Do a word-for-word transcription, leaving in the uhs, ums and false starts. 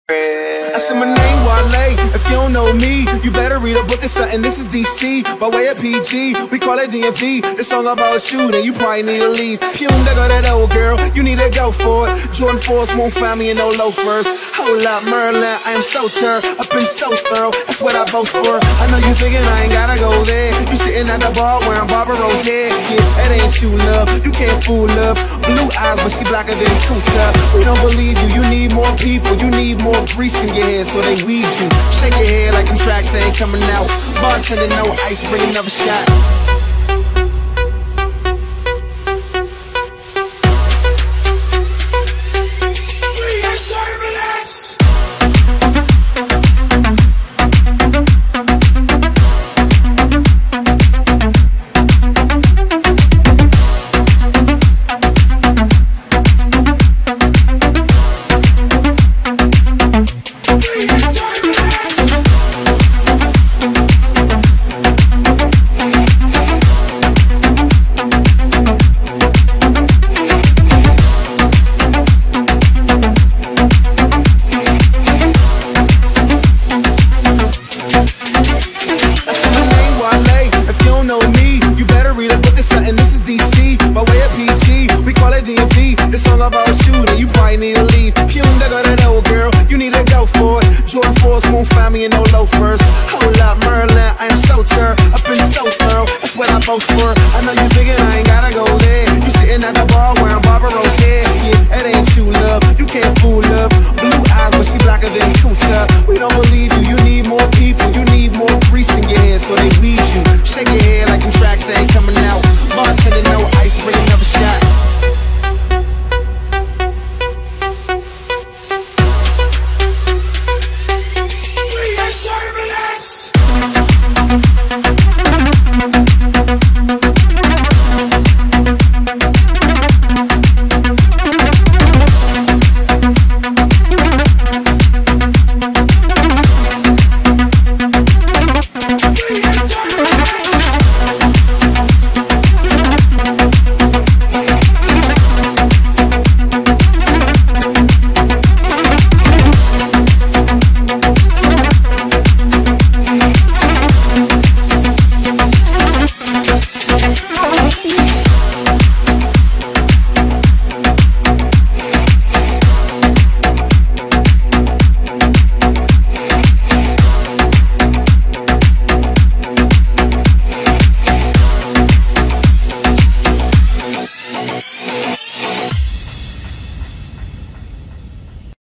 I said my name Wale, if you don't know me, you better read a book or something. This is D C, by way of P G, we call it D M V. This song about you, then you probably need to leave. Pume, there go that old girl, you need to go for it. Jordan fours won't find me in no loafers. Hold up, Merlin, I am so turned up and so thorough, that's what I boast for. I know you thinking I ain't gotta go there. You sitting at the bar wearing Barbara Rose hair. Yeah, that ain't you, love, you can't fool love. Blue eyes, but she blacker than Kuta. We don't believe you, you need more people, you need more grease in your head so they weed you. Shake your head like them tracks ain't coming out. Bartender, no ice, bring another shot. This song about you, then you probably need to leave. Pume, there go that old girl, you need to go for it. Jordan fours won't find me in no loafers. Hold up, Merlin, I am so turned up and so thorough, that's what I boast for.